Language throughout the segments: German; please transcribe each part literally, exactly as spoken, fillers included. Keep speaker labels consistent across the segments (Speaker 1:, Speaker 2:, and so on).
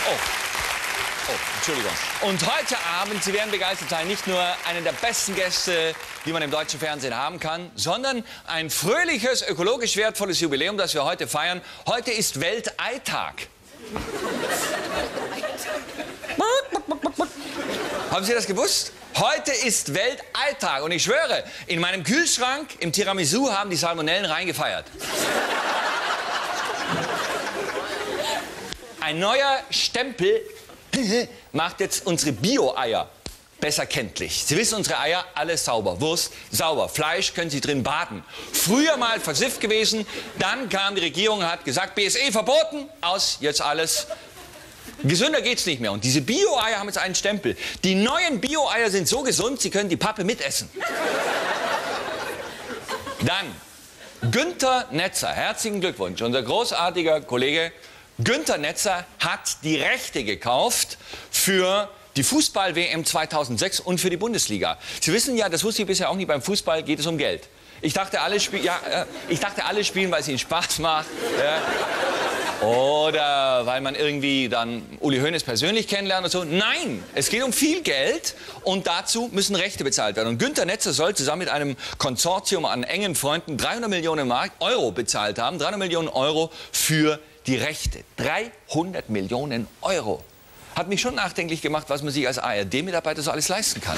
Speaker 1: Oh. Oh, Entschuldigung. Und heute Abend, Sie werden begeistert sein, nicht nur einen der besten Gäste, die man im deutschen Fernsehen haben kann, sondern ein fröhliches, ökologisch wertvolles Jubiläum, das wir heute feiern. Heute ist Welteitag. Haben Sie das gewusst? Heute ist Welteitag und ich schwöre, in meinem Kühlschrank im Tiramisu haben die Salmonellen reingefeiert. Ein neuer Stempel macht jetzt unsere Bio-Eier besser kenntlich. Sie wissen, unsere Eier, alles sauber. Wurst, sauber. Fleisch, können Sie drin baden. Früher mal versifft gewesen, dann kam die Regierung und hat gesagt, B S E verboten, aus, jetzt alles. Gesünder geht's nicht mehr. Und diese Bio-Eier haben jetzt einen Stempel. Die neuen Bio-Eier sind so gesund, Sie können die Pappe mitessen. Dann Günther Netzer, herzlichen Glückwunsch, unser großartiger Kollege Günther Netzer hat die Rechte gekauft für die Fußball-W M zweitausendsechs und für die Bundesliga. Sie wissen ja, das wusste ich bisher auch nicht, beim Fußball geht es um Geld. Ich dachte, alle, spiel ja, äh, ich dachte, alle spielen, weil es ihnen Spaß macht. Ja. Oder weil man irgendwie dann Uli Hoeneß persönlich kennenlernt und so. Nein, es geht um viel Geld und dazu müssen Rechte bezahlt werden. Und Günther Netzer soll zusammen mit einem Konsortium an engen Freunden dreihundert Millionen Mark Euro bezahlt haben. dreihundert Millionen Euro für die Rechte. dreihundert Millionen Euro. Hat mich schon nachdenklich gemacht, was man sich als A R D-Mitarbeiter so alles leisten kann.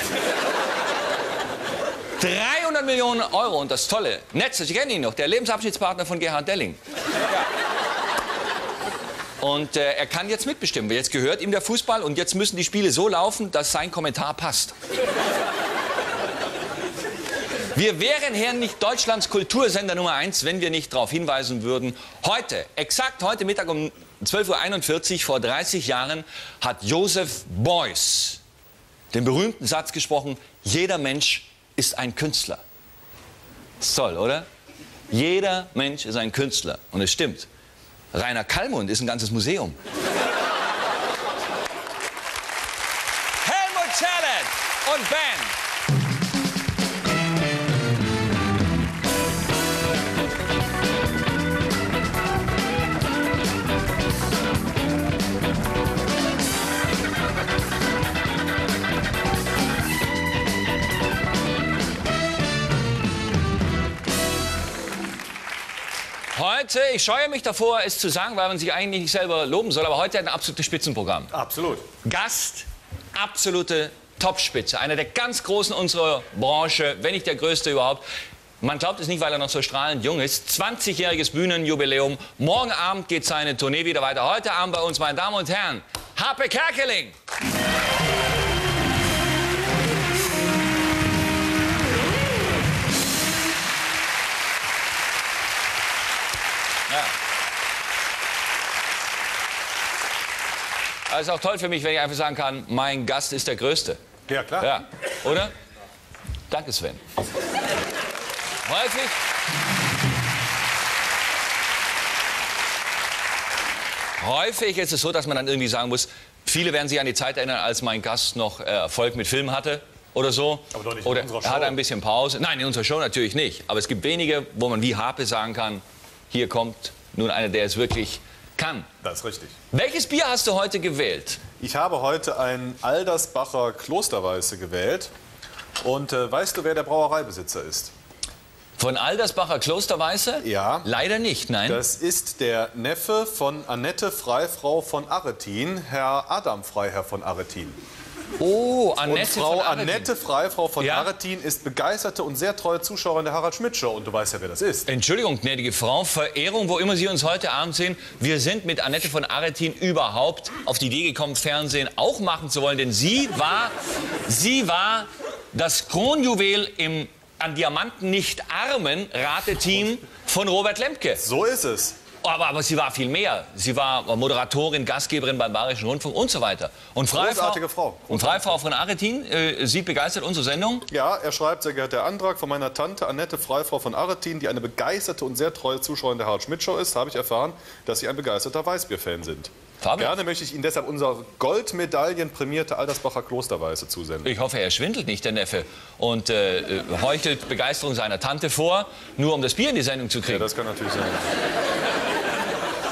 Speaker 1: dreihundert Millionen Euro und das Tolle. Netzer, Sie kennen ihn noch, der Lebensabschnittspartner von Gerhard Delling. Ja. Und äh, er kann jetzt mitbestimmen. Jetzt gehört ihm der Fußball und jetzt müssen die Spiele so laufen, dass sein Kommentar passt. Wir wären hier nicht Deutschlands Kultursender Nummer eins, wenn wir nicht darauf hinweisen würden. Heute, exakt heute Mittag um zwölf Uhr einundvierzig, vor dreißig Jahren, hat Joseph Beuys den berühmten Satz gesprochen, jeder Mensch ist ein Künstler. Das ist toll, oder? Jeder Mensch ist ein Künstler. Und es stimmt. Rainer Kallmund ist ein ganzes Museum. Helmut Zerlett und Band. Heute, ich scheue mich davor, es zu sagen, weil man sich eigentlich nicht selber loben soll, aber heute ein absolutes Spitzenprogramm.
Speaker 2: Absolut.
Speaker 1: Gast, absolute Topspitze. Einer der ganz Großen unserer Branche, wenn nicht der Größte überhaupt. Man glaubt es nicht, weil er noch so strahlend jung ist. zwanzigjähriges Bühnenjubiläum. Morgen Abend geht seine Tournee wieder weiter. Heute Abend bei uns, meine Damen und Herren, Harpe Kerkeling. Ja. Aber es ist auch toll für mich, wenn ich einfach sagen kann, mein Gast ist der Größte.
Speaker 2: Ja, klar.
Speaker 1: Ja, oder? Danke, Sven. Häufig, häufig ist es so, dass man dann irgendwie sagen muss, viele werden sich an die Zeit erinnern, als mein Gast noch äh, Erfolg mit Film hatte. Oder so.
Speaker 2: Aber doch nicht
Speaker 1: oder
Speaker 2: in unserer
Speaker 1: er hat
Speaker 2: Show.
Speaker 1: ein bisschen Pause. Nein, in unserer Show natürlich nicht. Aber es gibt wenige, wo man wie Harpe sagen kann, hier kommt nun einer, der es wirklich kann.
Speaker 2: Das ist richtig.
Speaker 1: Welches Bier hast du heute gewählt?
Speaker 2: Ich habe heute ein Aldersbacher Klosterweiße gewählt. Und äh, weißt du, wer der Brauereibesitzer ist?
Speaker 1: Von Aldersbacher Klosterweiße?
Speaker 2: Ja.
Speaker 1: Leider nicht, nein.
Speaker 2: Das ist der Neffe von Annette Freifrau von Aretin, Herr Adam Freiherr von Aretin.
Speaker 1: Oh,
Speaker 2: Und
Speaker 1: Annette
Speaker 2: Frau
Speaker 1: von Aretin.
Speaker 2: Annette Freifrau von
Speaker 1: Ja?
Speaker 2: Aretin ist begeisterte und sehr treue Zuschauerin der Harald Schmidt Show. Und du weißt ja, wer das ist.
Speaker 1: Entschuldigung, gnädige Frau, Verehrung, wo immer Sie uns heute Abend sehen. Wir sind mit Annette von Aretin überhaupt auf die Idee gekommen, Fernsehen auch machen zu wollen. Denn sie war, sie war das Kronjuwel im an Diamanten nicht armen Rateteam von Robert Lemke.
Speaker 2: So ist es.
Speaker 1: Aber, aber sie war viel mehr. Sie war Moderatorin, Gastgeberin beim Bayerischen Rundfunk und so weiter. Und Freifrau,
Speaker 2: Großartige Frau.
Speaker 1: Und Freifrau von Aretin, äh, sie begeistert unsere Sendung.
Speaker 2: Ja, er schreibt, sehr geehrter Antrag von meiner Tante Annette Freifrau von Aretin, die eine begeisterte und sehr treue Zuschauerin der Harald Schmidt Show ist, habe ich erfahren, dass Sie ein begeisterter Weißbier-Fan sind.
Speaker 1: Fabio.
Speaker 2: Gerne möchte ich Ihnen deshalb unser Goldmedaillen-prämierte Aldersbacher Klosterweiße zusenden.
Speaker 1: Ich hoffe, er schwindelt nicht, der Neffe, und äh, heuchelt Begeisterung seiner Tante vor, nur um das Bier in die Sendung zu
Speaker 2: Ja,
Speaker 1: kriegen.
Speaker 2: das kann natürlich sein.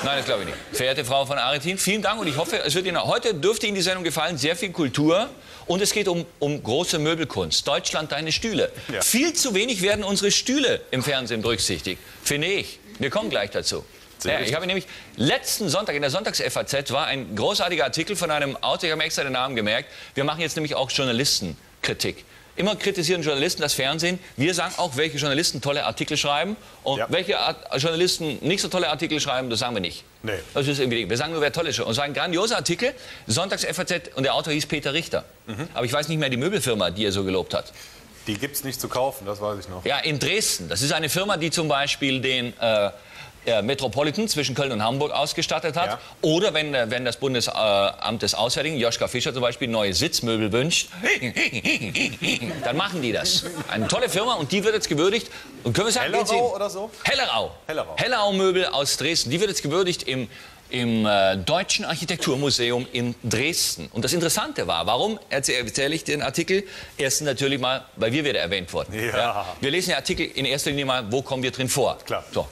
Speaker 1: Nein, das glaube ich nicht. Verehrte Frau von Aretin, vielen Dank und ich hoffe, es wird Ihnen heute dürfte Ihnen die Sendung gefallen. Sehr viel Kultur und es geht um, um große Möbelkunst. Deutschland, deine Stühle. Ja. Viel zu wenig werden unsere Stühle im Fernsehen berücksichtigt, finde ich. Wir kommen gleich dazu. Ja, ich habe nämlich letzten Sonntag in der Sonntags-F A Z war ein großartiger Artikel von einem Autor, ich habe mir extra den Namen gemerkt. Wir machen jetzt nämlich auch Journalistenkritik. Immer kritisieren Journalisten das Fernsehen. Wir sagen auch, welche Journalisten tolle Artikel schreiben und ja. welche Art Journalisten nicht so tolle Artikel schreiben, das sagen wir nicht. Nee. Das ist irgendwie, wir sagen nur, wer toll ist. Und es war ein grandioser Artikel, Sonntags-F A Z und der Autor hieß Peter Richter. Mhm. Aber ich weiß nicht mehr die Möbelfirma, die er so gelobt hat.
Speaker 2: Die gibt es nicht zu kaufen, das weiß ich noch.
Speaker 1: Ja, in Dresden. Das ist eine Firma, die zum Beispiel den äh, Metropolitan zwischen Köln und Hamburg ausgestattet hat. Ja. Oder wenn, wenn das Bundesamt des Auswärtigen, Joschka Fischer zum Beispiel, neue Sitzmöbel wünscht, dann machen die das. Eine tolle Firma und die wird jetzt gewürdigt. Und können wir sagen,
Speaker 2: Hellerau oder so?
Speaker 1: Hellerau.
Speaker 2: Hellerau.
Speaker 1: Hellerau Möbel aus Dresden. Die wird jetzt gewürdigt im im äh, Deutschen Architekturmuseum in Dresden. Und das Interessante war, warum erzähle ich den Artikel? Erstens natürlich mal, weil wir wieder erwähnt wurden. Ja. Ja. Wir lesen den Artikel in erster Linie mal, wo kommen wir drin vor?
Speaker 2: Klar.
Speaker 1: So.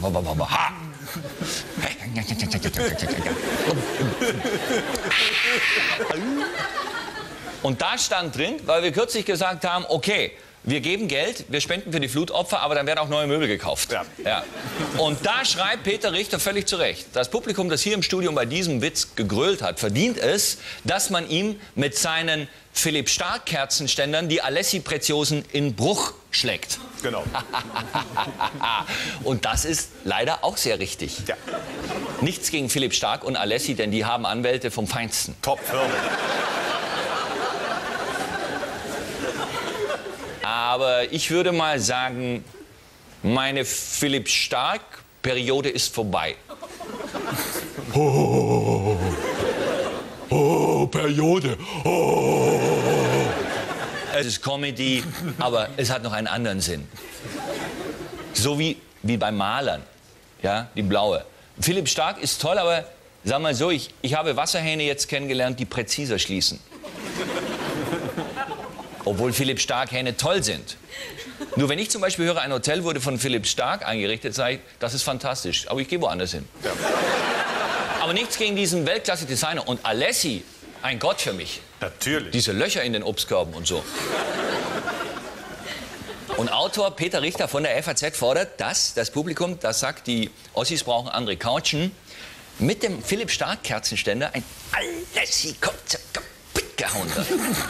Speaker 1: Und da stand drin, weil wir kürzlich gesagt haben, okay, wir geben Geld, wir spenden für die Flutopfer, aber dann werden auch neue Möbel gekauft. Ja. Ja. Und da schreibt Peter Richter völlig zu Recht. Das Publikum, das hier im Studio bei diesem Witz gegrölt hat, verdient es, dass man ihm mit seinen Philipp Stark Kerzenständern die Alessi Preziosen in Bruch schlägt.
Speaker 2: Genau.
Speaker 1: Und das ist leider auch sehr richtig. Ja. Nichts gegen Philipp Stark und Alessi, denn die haben Anwälte vom Feinsten.
Speaker 2: Top-Firmen.
Speaker 1: Aber ich würde mal sagen, meine Philipp Stark-Periode ist vorbei. Oh, oh, Periode. Oh. Es ist Comedy, aber es hat noch einen anderen Sinn. So wie, wie beim Malern, ja, die blaue. Philipp Stark ist toll, aber sag mal so, ich, ich habe Wasserhähne jetzt kennengelernt, die präziser schließen. Obwohl Philipp Stark-Hähne toll sind. Nur wenn ich zum Beispiel höre, ein Hotel wurde von Philipp Stark eingerichtet, sage ich, das ist fantastisch, aber ich gehe woanders hin. Ja. Aber nichts gegen diesen Weltklasse-Designer. Und Alessi, ein Gott für mich.
Speaker 2: Natürlich.
Speaker 1: Diese Löcher in den Obstkörben und so. Und Autor Peter Richter von der F A Z fordert, dass das Publikum, das sagt, die Ossis brauchen andere Couchen, mit dem Philipp Stark-Kerzenständer ein Alessi-Konzept kaputt gehauen wird.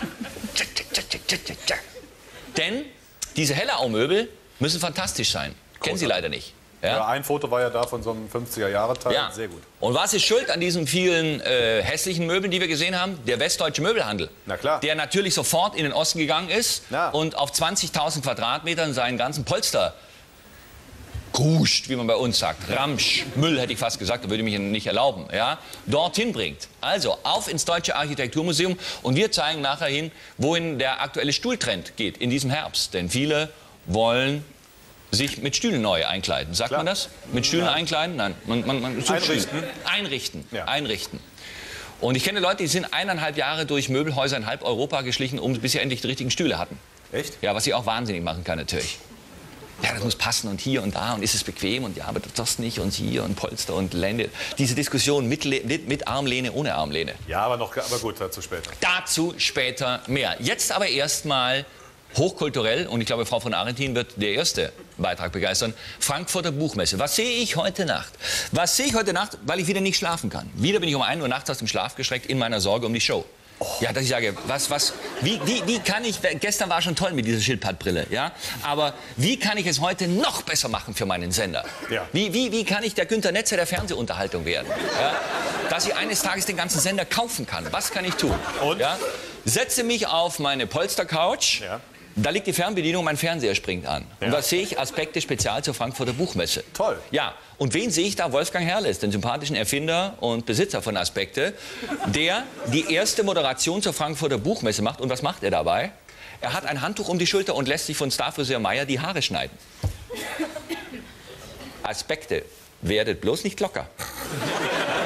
Speaker 1: Denn diese Hellerau-Möbel müssen fantastisch sein. Kennen Sie leider nicht.
Speaker 2: Ja? Ja, ein Foto war ja da von so einem fünfziger-Jahre-Teil. Ja. Sehr gut.
Speaker 1: Und was ist schuld an diesen vielen äh, hässlichen Möbeln, die wir gesehen haben? Der westdeutsche Möbelhandel.
Speaker 2: Na klar.
Speaker 1: Der natürlich sofort in den Osten gegangen ist ja. und auf zwanzigtausend Quadratmetern seinen ganzen Polster gruscht, wie man bei uns sagt, Ramsch, Müll hätte ich fast gesagt, da würde ich mich nicht erlauben, ja, dorthin bringt. Also auf ins Deutsche Architekturmuseum und wir zeigen nachher hin, wohin der aktuelle Stuhltrend geht in diesem Herbst. Denn viele wollen sich mit Stühlen neu einkleiden. Sagt Klar. man das? Mit Stühlen ja. einkleiden? Nein, man, man, man
Speaker 2: einrichten.
Speaker 1: Einrichten. Ja. Einrichten. Und ich kenne Leute, die sind eineinhalb Jahre durch Möbelhäuser in halb Europa geschlichen, um bis sie endlich die richtigen Stühle hatten.
Speaker 2: Echt?
Speaker 1: Ja, was sie auch wahnsinnig machen kann natürlich. Ja, das muss passen und hier und da und ist es bequem und ja, aber das nicht und hier und Polster und Lände. Diese Diskussion mit, mit, mit Armlehne, ohne Armlehne.
Speaker 2: Ja, aber, noch, aber gut, dazu später.
Speaker 1: Dazu später mehr. Jetzt aber erstmal hochkulturell, und ich glaube, Frau von Aretin wird der erste Beitrag begeistern, Frankfurter Buchmesse. Was sehe ich heute Nacht? Was sehe ich heute Nacht, weil ich wieder nicht schlafen kann? Wieder bin ich um ein Uhr nachts aus dem Schlaf geschreckt in meiner Sorge um die Show. Oh. Ja, dass ich sage, was, was, wie, wie, wie kann ich, gestern war schon toll mit dieser Schildpattbrille, ja, aber wie kann ich es heute noch besser machen für meinen Sender? Ja. Wie, wie, wie kann ich der Günter Netzer der Fernsehunterhaltung werden? Ja? Dass ich eines Tages den ganzen Sender kaufen kann, was kann ich tun? Und? Ja? Setze mich auf meine Polstercouch. Ja. Da liegt die Fernbedienung, mein Fernseher springt an. Ja. Und was sehe ich? Aspekte spezial zur Frankfurter Buchmesse.
Speaker 2: Toll.
Speaker 1: Ja. Und wen sehe ich da? Wolfgang Herrles, den sympathischen Erfinder und Besitzer von Aspekte, der die erste Moderation zur Frankfurter Buchmesse macht. Und was macht er dabei? Er hat ein Handtuch um die Schulter und lässt sich von Starfriseur Meier die Haare schneiden. Aspekte, werdet bloß nicht locker.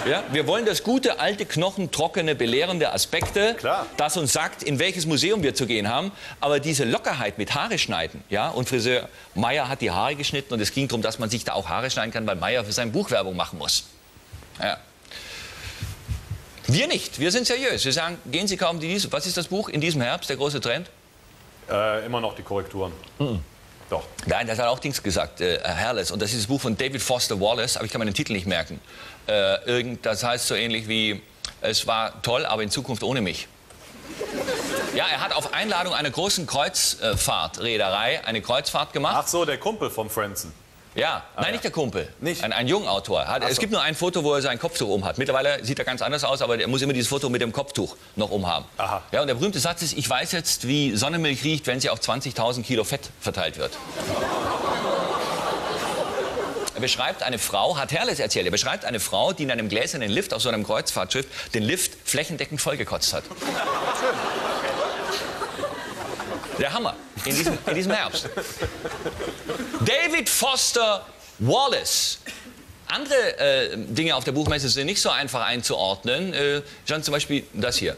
Speaker 1: Ja, wir wollen das gute, alte, knochentrockene, belehrende Aspekte,
Speaker 2: Klar.
Speaker 1: das uns sagt, in welches Museum wir zu gehen haben. Aber diese Lockerheit mit Haare schneiden, ja, und Friseur Meier hat die Haare geschnitten und es ging darum, dass man sich da auch Haare schneiden kann, weil Meier für sein Buch Werbung machen muss. Ja. Wir nicht, wir sind seriös. Wir sagen, gehen Sie kaum die, was ist das Buch in diesem Herbst, der große Trend?
Speaker 2: Äh, immer noch die Korrekturen. Mhm. Doch.
Speaker 1: Nein, das hat auch Dings gesagt, äh, Hairless. Und das ist das Buch von David Foster Wallace, aber ich kann mir den Titel nicht merken. Äh, irgend, das heißt so ähnlich wie, es war toll, aber in Zukunft ohne mich. Ja, er hat auf Einladung einer großen Kreuzfahrtreederei eine Kreuzfahrt gemacht.
Speaker 2: Ach so, der Kumpel vom Franzen.
Speaker 1: Ja,
Speaker 2: ah,
Speaker 1: nein,
Speaker 2: ja.
Speaker 1: nicht der Kumpel.
Speaker 2: Nicht?
Speaker 1: Ein, ein Jungautor. Hat, es
Speaker 2: so.
Speaker 1: gibt nur ein Foto, wo er sein Kopftuch umhat. Mittlerweile sieht er ganz anders aus, aber er muss immer dieses Foto mit dem Kopftuch noch umhaben.
Speaker 2: Aha.
Speaker 1: Ja, und der berühmte Satz ist, ich weiß jetzt, wie Sonnenmilch riecht, wenn sie auf zwanzigtausend Kilo Fett verteilt wird. Er beschreibt eine Frau, hat Herrles erzählt, er beschreibt eine Frau, die in einem gläsernen Lift auf so einem Kreuzfahrtschiff den Lift flächendeckend vollgekotzt hat. Der Hammer in diesem, in diesem Herbst. David Foster Wallace. Andere äh, Dinge auf der Buchmesse sind nicht so einfach einzuordnen. Äh, schon zum Beispiel das hier.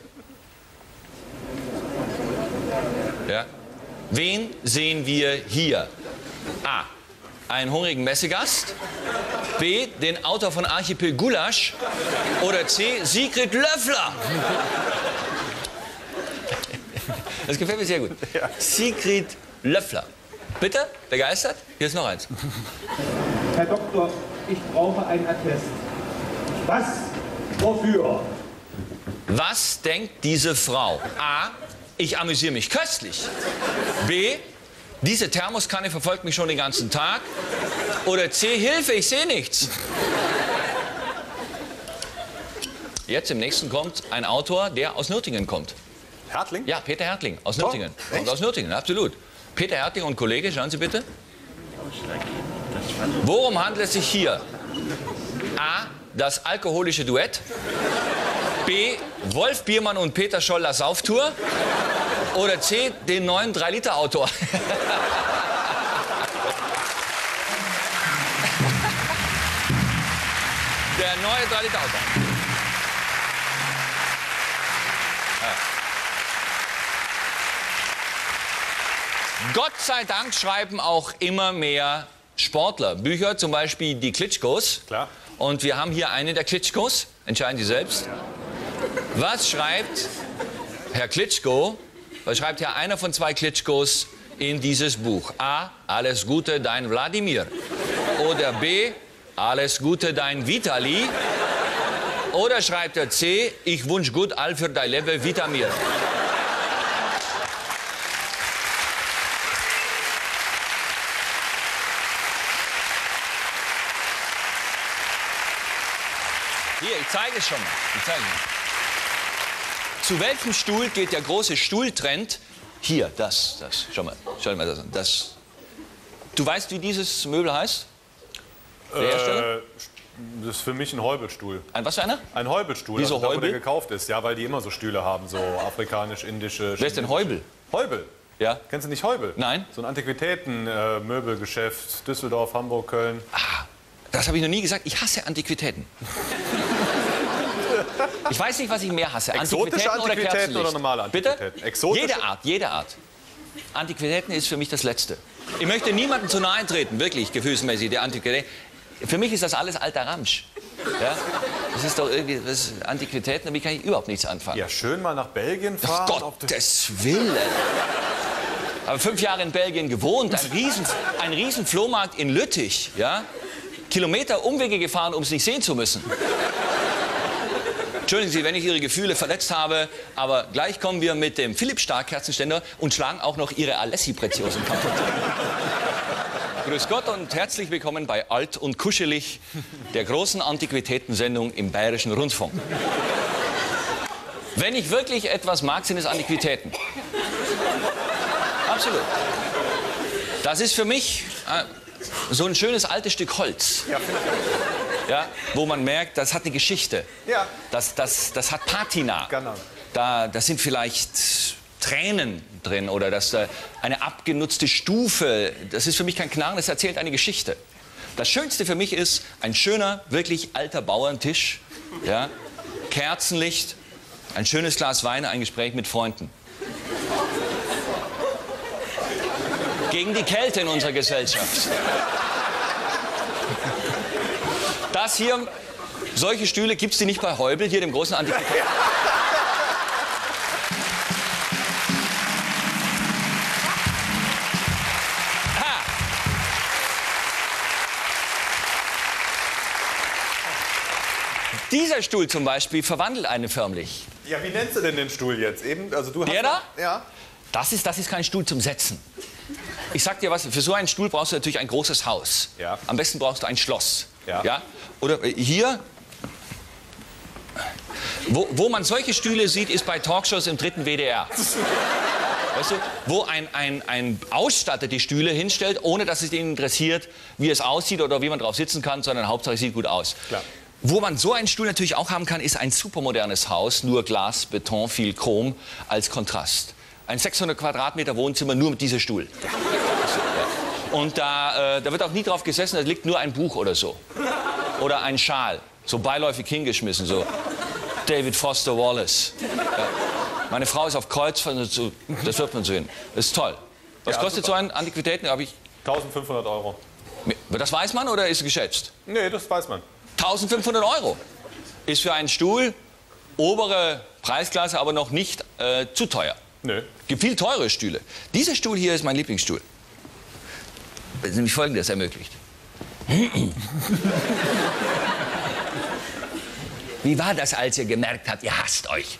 Speaker 1: Ja. Wen sehen wir hier? A. Einen hungrigen Messegast. B. Den Autor von Archipel Gulasch. Oder C. Sigrid Löffler. Das gefällt mir sehr gut. Ja. Sigrid Löffler. Bitte? Begeistert? Hier ist noch eins.
Speaker 3: Herr Doktor, ich brauche ein Attest. Was? Wofür?
Speaker 1: Was denkt diese Frau? A. Ich amüsiere mich köstlich. B. Diese Thermoskanne verfolgt mich schon den ganzen Tag. Oder C. Hilfe, ich sehe nichts. Jetzt im nächsten kommt ein Autor, der aus Nürtingen kommt.
Speaker 2: Hertling?
Speaker 1: Ja, Peter Hertling aus
Speaker 2: Tom,
Speaker 1: Nürtingen. Kommt aus Nürtingen, absolut. Peter Hertling und Kollege, schauen Sie bitte. Worum handelt es sich hier? A. Das alkoholische Duett. B. Wolf Biermann und Peter Scholler Sauftour. Oder C. Den neuen drei Liter Autor. Der neue drei Liter Autor. Gott sei Dank schreiben auch immer mehr Sportler Bücher, zum Beispiel die Klitschkos.
Speaker 2: Klar.
Speaker 1: Und wir haben hier eine der Klitschkos. Entscheiden Sie selbst. Was schreibt Herr Klitschko, was schreibt Herr einer von zwei Klitschkos in dieses Buch? A. Alles Gute, dein Wladimir. Oder B. Alles Gute, dein Vitali. Oder schreibt er C. Ich wünsch gut all für dein Leben, Vitamir. Hier, ich zeige es schon mal. Ich zeige es. Zu welchem Stuhl geht der große Stuhltrend? Hier, das, das. Schau mal, schau mal das an. Das. Du weißt, wie dieses Möbel heißt? Der Hersteller?
Speaker 2: Äh, das ist für mich ein Heubelstuhl.
Speaker 1: Ein was für einer?
Speaker 2: Ein Heubelstuhl,
Speaker 1: Wieso
Speaker 2: also da, wo
Speaker 1: Heubel?
Speaker 2: der gekauft ist. Ja, weil die immer so Stühle haben, so afrikanisch-indische.
Speaker 1: Wer ist denn Heubel?
Speaker 2: Heubel.
Speaker 1: Ja.
Speaker 2: Kennst du nicht Heubel?
Speaker 1: Nein.
Speaker 2: So ein Antiquitäten-Möbelgeschäft, Düsseldorf, Hamburg, Köln.
Speaker 1: Ah, das habe ich noch nie gesagt. Ich hasse Antiquitäten. Ich weiß nicht, was ich mehr hasse.
Speaker 2: Exotische
Speaker 1: Antiquitäten,
Speaker 2: Antiquitäten
Speaker 1: oder Kerzenlicht?
Speaker 2: oder normale Antiquitäten?
Speaker 1: Bitte?
Speaker 2: Exotische?
Speaker 1: Jede Art, jede Art. Antiquitäten ist für mich das Letzte. Ich möchte niemandem zu nahe treten, wirklich, gefühlsmäßig, der Antiquitäten. Für mich ist das alles alter Ramsch. Ja? Das ist doch irgendwie, das ist Antiquitäten, damit kann ich überhaupt nichts anfangen.
Speaker 2: Ja, schön mal nach Belgien fahren.
Speaker 1: Ach, Gottes Willen. Aber fünf Jahre in Belgien gewohnt, ein riesen, ein riesen Flohmarkt in Lüttich, ja? Kilometer Umwege gefahren, um es nicht sehen zu müssen. Entschuldigen Sie, wenn ich Ihre Gefühle verletzt habe, aber gleich kommen wir mit dem Philipp Stark Kerzenständer und schlagen auch noch Ihre Alessi-Preziosen kaputt. Grüß Gott und herzlich willkommen bei Alt und Kuschelig, der großen Antiquitätensendung im Bayerischen Rundfunk. Wenn ich wirklich etwas mag, sind es Antiquitäten. Absolut. Das ist für mich äh, so ein schönes altes Stück Holz.
Speaker 2: Ja,
Speaker 1: Ja, wo man merkt, das hat eine Geschichte.
Speaker 2: Ja.
Speaker 1: Das, das, das hat Patina.
Speaker 2: Genau.
Speaker 1: Da, das sind vielleicht Tränen drin oder das, äh, eine abgenutzte Stufe. Das ist für mich kein Knarren, das erzählt eine Geschichte. Das Schönste für mich ist ein schöner, wirklich alter Bauerntisch, ja, Kerzenlicht, ein schönes Glas Wein, ein Gespräch mit Freunden. Gegen die Kälte in unserer Gesellschaft. Das hier, solche Stühle gibt es die nicht bei Heubel, hier dem großen Antiquitäten. Dieser Stuhl zum Beispiel verwandelt einen förmlich.
Speaker 2: Ja, wie nennst du denn den Stuhl jetzt? Eben, also du
Speaker 1: Der
Speaker 2: hast,
Speaker 1: da?
Speaker 2: Ja.
Speaker 1: Das ist, das ist kein Stuhl zum Setzen. Ich sag dir was, für so einen Stuhl brauchst du natürlich ein großes Haus.
Speaker 2: Ja.
Speaker 1: Am besten brauchst du ein Schloss.
Speaker 2: Ja.
Speaker 1: Ja? Oder hier, wo, wo man solche Stühle sieht, ist bei Talkshows im dritten W D R. Weißt du, wo ein, ein, ein Ausstatter die Stühle hinstellt, ohne dass es ihn interessiert, wie es aussieht oder wie man drauf sitzen kann, sondern Hauptsache es sieht gut aus.
Speaker 2: Klar.
Speaker 1: Wo man so einen Stuhl natürlich auch haben kann, ist ein supermodernes Haus, nur Glas, Beton, viel Chrom als Kontrast. Ein sechshundert Quadratmeter Wohnzimmer nur mit diesem Stuhl. Und da, äh, da wird auch nie drauf gesessen, da liegt nur ein Buch oder so. Oder ein Schal, so beiläufig hingeschmissen, so David Foster Wallace. Ja. Meine Frau ist auf Kreuz, das wird man sehen. Das ist toll. Was
Speaker 2: Ja,
Speaker 1: kostet
Speaker 2: super.
Speaker 1: so ein Antiquitäten? Hab ich,
Speaker 2: eintausendfünfhundert Euro.
Speaker 1: das weiß man oder ist es geschätzt?
Speaker 2: Nee, das weiß man.
Speaker 1: eintausendfünfhundert Euro ist für einen Stuhl obere Preisklasse, aber noch nicht äh, zu teuer.
Speaker 2: Nö.
Speaker 1: Gibt viel teure Stühle. Dieser Stuhl hier ist mein Lieblingsstuhl. Das ist nämlich Folgendes ermöglicht. Wie war das, als ihr gemerkt habt, ihr hasst euch?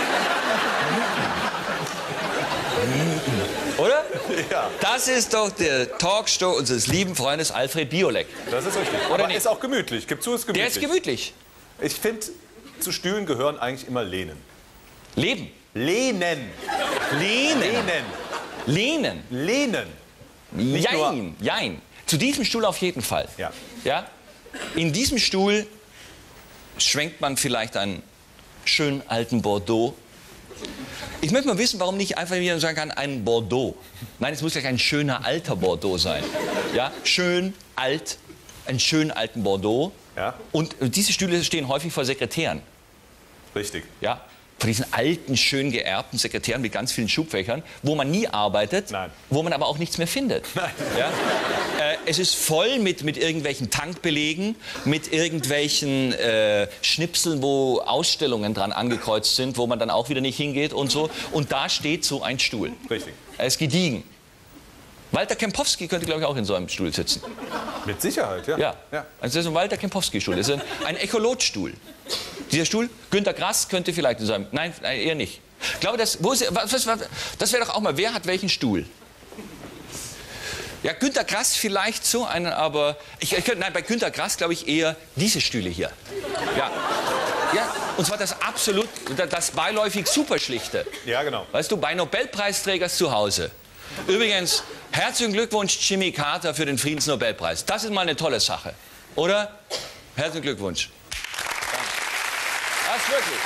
Speaker 1: Oder?
Speaker 2: Ja.
Speaker 1: Das ist doch der Talkshow unseres lieben Freundes Alfred Biolek.
Speaker 2: Das ist richtig.
Speaker 1: Oder
Speaker 2: Aber
Speaker 1: nicht?
Speaker 2: ist auch gemütlich. Gib zu, ist gemütlich.
Speaker 1: Der ist gemütlich.
Speaker 2: Ich finde, zu Stühlen gehören eigentlich immer Lehnen.
Speaker 1: Leben.
Speaker 2: Lehnen.
Speaker 1: Lehnen.
Speaker 2: Lehnen.
Speaker 1: Lehnen.
Speaker 2: Lehnen. Nicht nur-
Speaker 1: Jein, jein. Zu diesem Stuhl auf jeden Fall.
Speaker 2: Ja.
Speaker 1: Ja? In diesem Stuhl schwenkt man vielleicht einen schönen alten Bordeaux. Ich möchte mal wissen, warum nicht einfach wieder sagen kann, ein Bordeaux. Nein, es muss gleich ein schöner alter Bordeaux sein. Ja? Schön, alt, einen schönen alten Bordeaux.
Speaker 2: Ja.
Speaker 1: Und diese Stühle stehen häufig vor Sekretären.
Speaker 2: Richtig.
Speaker 1: Ja? Von diesen alten, schön geerbten Sekretären mit ganz vielen Schubfächern, wo man nie arbeitet,
Speaker 2: Nein.
Speaker 1: wo man aber auch nichts mehr findet.
Speaker 2: Nein.
Speaker 1: Ja? Äh, es ist voll mit, mit irgendwelchen Tankbelegen, mit irgendwelchen äh, Schnipseln, wo Ausstellungen dran angekreuzt sind, wo man dann auch wieder nicht hingeht und so. Und da steht so ein Stuhl.
Speaker 2: Richtig.
Speaker 1: Er ist gediegen. Walter Kempowski könnte, glaube ich, auch in so einem Stuhl sitzen.
Speaker 2: Mit Sicherheit, ja.
Speaker 1: Ja,
Speaker 2: ja.
Speaker 1: also das ist ein Walter Kempowski-Stuhl. Das ist ein, ein Echolot-Stuhl. Dieser Stuhl, Günter Grass könnte vielleicht in so einem, nein, eher nicht. Ich glaube, das, wo ist, was, was, was, das wäre doch auch mal, wer hat welchen Stuhl? Ja, Günter Grass vielleicht so einen, aber ich, ich könnte, nein, bei Günter Grass glaube ich eher diese Stühle hier. Ja. Ja, und zwar das absolut, das beiläufig Superschlichte.
Speaker 2: Ja, genau.
Speaker 1: Weißt du, bei Nobelpreisträgers zu Hause. Übrigens, herzlichen Glückwunsch Jimmy Carter für den Friedensnobelpreis. Das ist mal eine tolle Sache, oder? Herzlichen Glückwunsch. Das wirklich.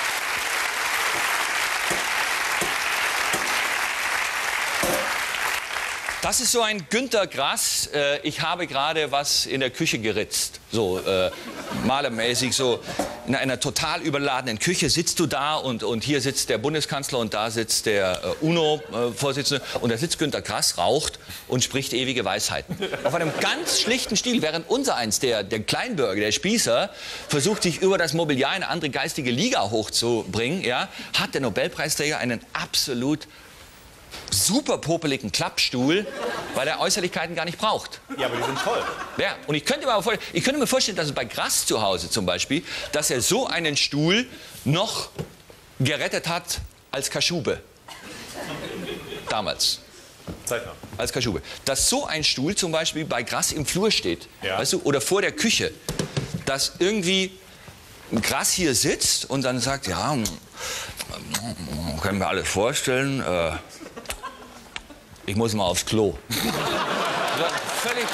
Speaker 1: Das ist so ein Günter Grass. Äh, ich habe gerade was in der Küche geritzt. So äh, malermäßig, so in einer total überladenen Küche sitzt du da und, und hier sitzt der Bundeskanzler und da sitzt der äh, UNO-Vorsitzende und da sitzt Günter Grass, raucht und spricht ewige Weisheiten. Auf einem ganz schlichten Stil, während unser eins, der, der Kleinbürger, der Spießer, versucht sich über das Mobiliar in eine andere geistige Liga hochzubringen, ja, hat der Nobelpreisträger einen absolut super popeligen Klappstuhl, weil er Äußerlichkeiten gar nicht braucht.
Speaker 2: Ja, aber die sind toll.
Speaker 1: Ja, und ich könnte, mir aber vor, ich könnte mir vorstellen, dass es bei Grass zu Hause zum Beispiel, dass er so einen Stuhl noch gerettet hat als Kaschube. Damals.
Speaker 2: Zeitnah.
Speaker 1: Als Kaschube. Dass so ein Stuhl zum Beispiel bei Grass im Flur steht,
Speaker 2: Ja.
Speaker 1: weißt du, oder vor der Küche, dass irgendwie Grass hier sitzt und dann sagt, ja, können wir alles vorstellen, äh, ich muss mal aufs Klo. So, völlig.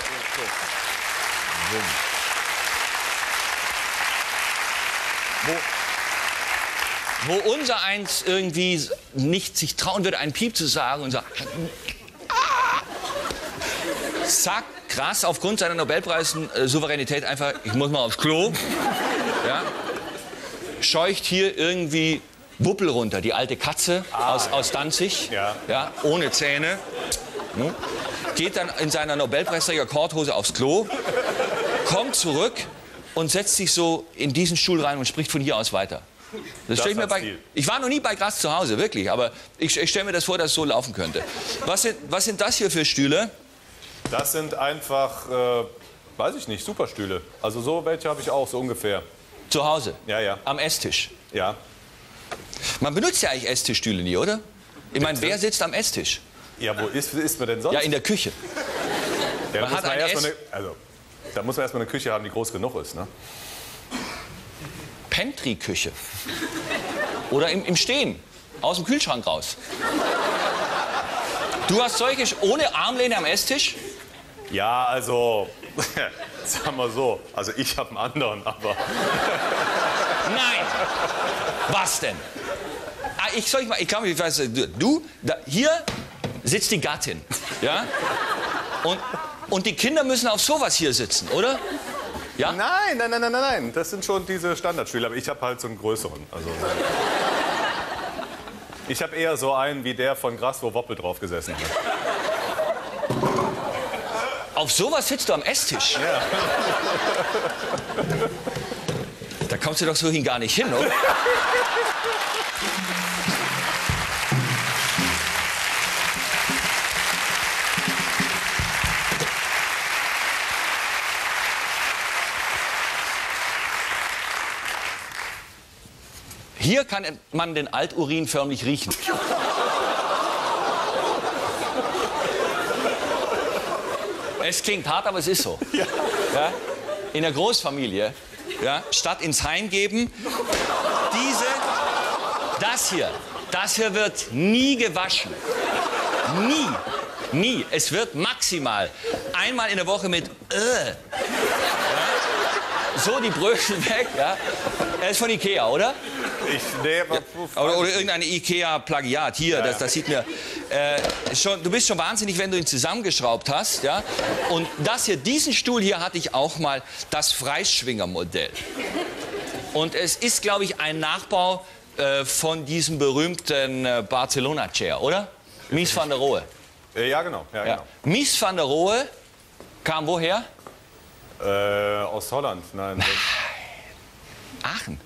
Speaker 1: Wo, wo unser eins irgendwie nicht sich trauen würde, einen Piep zu sagen und sagt, zack, Grass aufgrund seiner Nobelpreis-Souveränität einfach, ich muss mal aufs Klo, ja, scheucht hier irgendwie Wuppel runter, die alte Katze ah, aus, ja. aus Danzig,
Speaker 2: ja.
Speaker 1: Ja, ohne Zähne, ne, geht dann in seiner Nobelpreisträger-Korthose aufs Klo, kommt zurück und setzt sich so in diesen Stuhl rein und spricht von hier aus weiter. Das das ich, mir bei, ich war noch nie bei Grass zu Hause, wirklich, aber ich, ich stelle mir das vor, dass es so laufen könnte. Was sind, was sind das hier für Stühle?
Speaker 2: Das sind einfach, äh, weiß ich nicht, Superstühle. Also so welche habe ich auch, so ungefähr.
Speaker 1: Zu Hause?
Speaker 2: Ja, ja.
Speaker 1: Am Esstisch?
Speaker 2: Ja.
Speaker 1: Man benutzt ja eigentlich Esstischstühle nie, oder? Ich meine, wer sitzt am Esstisch?
Speaker 2: Ja, wo ist, ist man denn sonst?
Speaker 1: Ja, in der Küche.
Speaker 2: Ja,
Speaker 1: man
Speaker 2: muss
Speaker 1: hat
Speaker 2: man
Speaker 1: ein
Speaker 2: erst
Speaker 1: Ess
Speaker 2: mal eine, also, da muss man erstmal eine Küche haben, die groß genug ist, ne?
Speaker 1: Pantry-Küche. Oder im, im Stehen, aus dem Kühlschrank raus. Du hast solche ohne Armlehne am Esstisch?
Speaker 2: Ja, also, sagen wir so, also ich habe einen anderen, aber...
Speaker 1: Nein! Was denn? Ah, ich soll ich mal, ich glaube, ich weiß, du, da, hier sitzt die Gattin, ja? Und, und die Kinder müssen auf sowas hier sitzen, oder? Ja?
Speaker 2: Nein, nein, nein, nein, nein, das sind schon diese Standardstühle, aber ich habe halt so einen größeren. Also, ich habe eher so einen wie der von Grass, wo Woppel drauf gesessen hat.
Speaker 1: Auf sowas sitzt du am Esstisch?
Speaker 2: Ja.
Speaker 1: Da kommst du doch so hin gar nicht hin, oder? Hier kann man den Alturin förmlich riechen. Es klingt hart, aber es ist so. Ja. Ja? In der Großfamilie, ja, statt ins Heim geben, diese, das hier, das hier wird nie gewaschen. Nie, nie. Es wird maximal einmal in der Woche mit äh, ja, so die Brötchen weg. Ja. Er ist von Ikea, oder?
Speaker 2: Ich, nee, aber,
Speaker 1: ja, oder, oder irgendeine Ikea-Plagiat. Hier, ja, das, das sieht mir... Äh, schon, du bist schon wahnsinnig, wenn du ihn zusammengeschraubt hast. Ja? Und das hier, diesen Stuhl hier hatte ich auch mal, das Freischwinger-Modell. Und es ist, glaube ich, ein Nachbau äh, von diesem berühmten äh, Barcelona-Chair, oder? Mies van der Rohe.
Speaker 2: Äh, ja, genau. Ja,
Speaker 1: ja.
Speaker 2: genau.
Speaker 1: Mies van der Rohe kam woher?
Speaker 2: Äh, aus Holland. Nein.
Speaker 1: Nein. Aachen.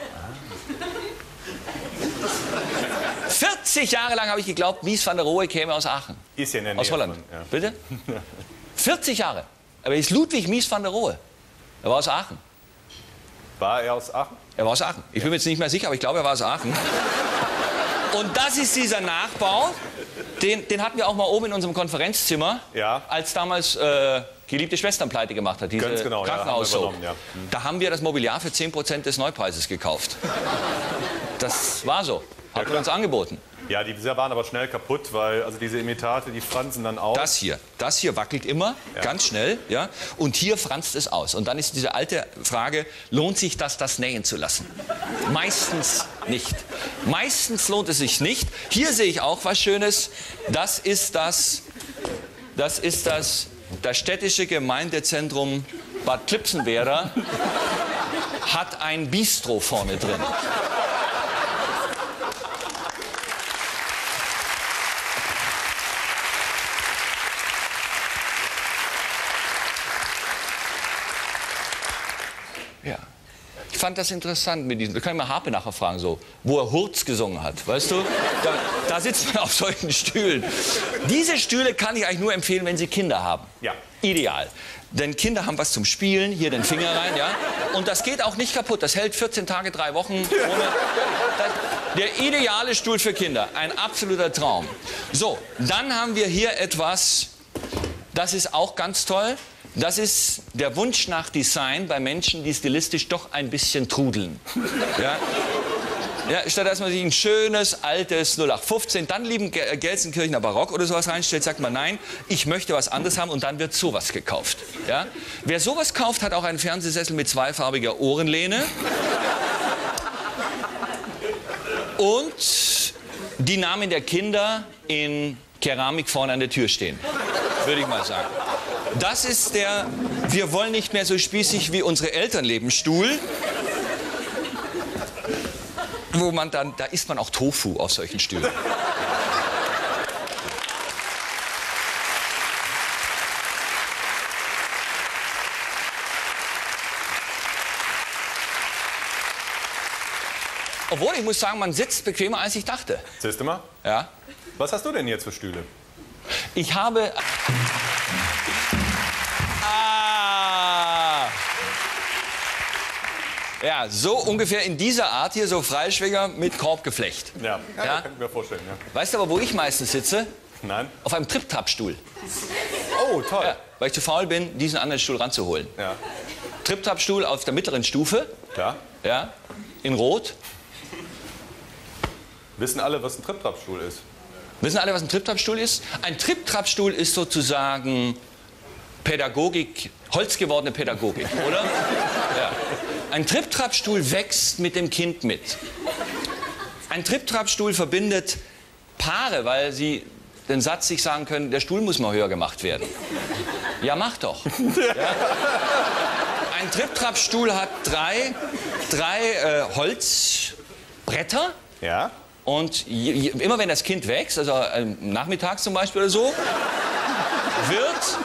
Speaker 1: vierzig Jahre lang habe ich geglaubt, Mies van der Rohe käme aus Aachen.
Speaker 2: Ist ja in der Nähe
Speaker 1: aus Holland.
Speaker 2: Von, ja.
Speaker 1: Bitte? vierzig Jahre. Aber er ist Ludwig Mies van der Rohe. Er war aus Aachen.
Speaker 2: War er aus Aachen?
Speaker 1: Er war aus Aachen. Ich bin mir jetzt nicht mehr sicher, aber ich glaube, er war aus Aachen. Und das ist dieser Nachbau. Den, den hatten wir auch mal oben in unserem Konferenzzimmer,
Speaker 2: ja.
Speaker 1: als damals äh, Geliebte Schwestern pleite gemacht hat, diese
Speaker 2: Ganz genau,
Speaker 1: Krankenhaus-Soap.
Speaker 2: ja, haben wir ja.
Speaker 1: Da haben wir das Mobiliar für zehn Prozent des Neupreises gekauft. Das war so. Hat man uns angeboten.
Speaker 2: Ja, die waren aber schnell kaputt, weil also diese Imitate, die fransen dann aus.
Speaker 1: Das hier, das hier wackelt immer, ja. ganz schnell, ja. Und hier franzt es aus. Und dann ist diese alte Frage, lohnt sich das, das nähen zu lassen? Meistens nicht. Meistens lohnt es sich nicht. Hier sehe ich auch was Schönes. Das ist das, das ist das, das städtische Gemeindezentrum Bad Klipsenwerder hat ein Bistro vorne drin. Ja. Ich fand das interessant mit diesem. Wir können mal Harpe nachher fragen, so, wo er Hurz gesungen hat. Weißt du? Da, da sitzt man auf solchen Stühlen. Diese Stühle kann ich eigentlich nur empfehlen, wenn Sie Kinder haben.
Speaker 2: Ja.
Speaker 1: Ideal. Denn Kinder haben was zum Spielen, hier den Finger rein, ja. Und das geht auch nicht kaputt. Das hält vierzehn Tage, drei Wochen. Ohne, das, der ideale Stuhl für Kinder. Ein absoluter Traum. So, dann haben wir hier etwas, das ist auch ganz toll. Das ist der Wunsch nach Design bei Menschen, die stilistisch doch ein bisschen trudeln. Ja? Ja, statt dass man sich ein schönes, altes null acht fünfzehn, dann lieben Gelsenkirchener Barock oder sowas reinstellt, sagt man, nein, ich möchte was anderes haben und dann wird sowas gekauft. Ja? Wer sowas kauft, hat auch einen Fernsehsessel mit zweifarbiger Ohrenlehne. Und die Namen der Kinder in Keramik vorne an der Tür stehen, würde ich mal sagen. Das ist der Wir wollen nicht mehr so spießig wie unsere Eltern leben Stuhl. Wo man dann, da isst man auch Tofu auf solchen Stühlen. Obwohl, ich muss sagen, man sitzt bequemer, als ich dachte.
Speaker 2: Siehst du mal?
Speaker 1: Ja.
Speaker 2: Was hast du denn jetzt für Stühle?
Speaker 1: Ich habe... Ah! Ja, so ungefähr in dieser Art hier, so Freischwinger mit Korbgeflecht.
Speaker 2: Ja, ja,
Speaker 1: Ja?
Speaker 2: kann ich mir vorstellen. Ja.
Speaker 1: Weißt du aber, wo ich meistens sitze?
Speaker 2: Nein?
Speaker 1: Auf einem Trip-Trap-Stuhl.
Speaker 2: Oh, toll.
Speaker 1: Ja, weil ich zu faul bin, diesen anderen Stuhl ranzuholen.
Speaker 2: Ja.
Speaker 1: Trip-Trap-Stuhl auf der mittleren Stufe,
Speaker 2: Klar.
Speaker 1: ja, in Rot.
Speaker 2: Wissen alle, was ein Trip-Trap-Stuhl ist?
Speaker 1: Wissen alle, was ein Trip-Trap-Stuhl ist? Ein Trip-Trap-Stuhl ist sozusagen Pädagogik, holzgewordene Pädagogik, oder? Ja. Ein Trip-Trap-Stuhl wächst mit dem Kind mit. Ein Trip-Trap-Stuhl verbindet Paare, weil sie den Satz sich sagen können, der Stuhl muss mal höher gemacht werden. Ja, mach doch. Ja. Ein Trip-Trap-Stuhl hat drei, drei äh, Holzbretter.
Speaker 2: Ja.
Speaker 1: Und je, je, immer wenn das Kind wächst, also äh, nachmittags zum Beispiel oder so, wird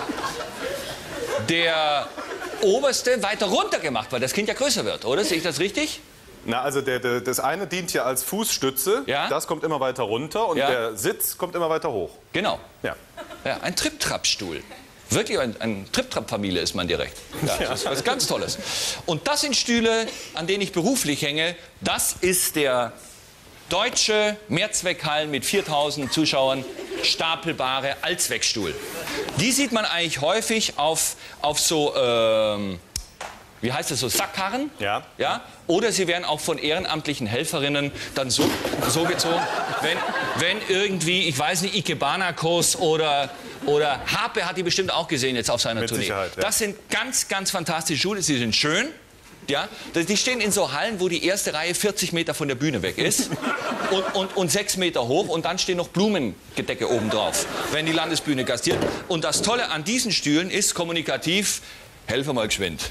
Speaker 1: der oberste weiter runter gemacht, weil das Kind ja größer wird, oder? Sehe ich das richtig?
Speaker 2: Na, also der, der, das eine dient ja als Fußstütze,
Speaker 1: Ja.
Speaker 2: das kommt immer weiter runter und
Speaker 1: Ja.
Speaker 2: der Sitz kommt immer weiter hoch.
Speaker 1: Genau.
Speaker 2: Ja.
Speaker 1: Ja, ein Trip-Trap-Stuhl. Wirklich, ein, ein Trip-Trap-Familie ist man direkt. Ja, das ist was ganz Tolles. Und das sind Stühle, an denen ich beruflich hänge. Das ist der deutsche Mehrzweckhallen mit viertausend Zuschauern stapelbare Allzweckstuhl. Die sieht man eigentlich häufig auf, auf so, ähm, wie heißt das, so Sackkarren.
Speaker 2: Ja.
Speaker 1: Ja? Oder sie werden auch von ehrenamtlichen Helferinnen dann so, so gezogen, wenn, wenn irgendwie, ich weiß nicht, Ikebana-Kurs oder, oder Harpe hat die bestimmt auch gesehen jetzt auf seiner
Speaker 2: Mit
Speaker 1: Tournee.
Speaker 2: Sicherheit, ja.
Speaker 1: Das sind ganz, ganz fantastische Schuhe, sie sind schön. Ja, die stehen in so Hallen, wo die erste Reihe vierzig Meter von der Bühne weg ist und, und, und sechs Meter hoch und dann stehen noch Blumengedecke oben drauf, wenn die Landesbühne gastiert. Und das Tolle an diesen Stühlen ist kommunikativ, helfe mal geschwind.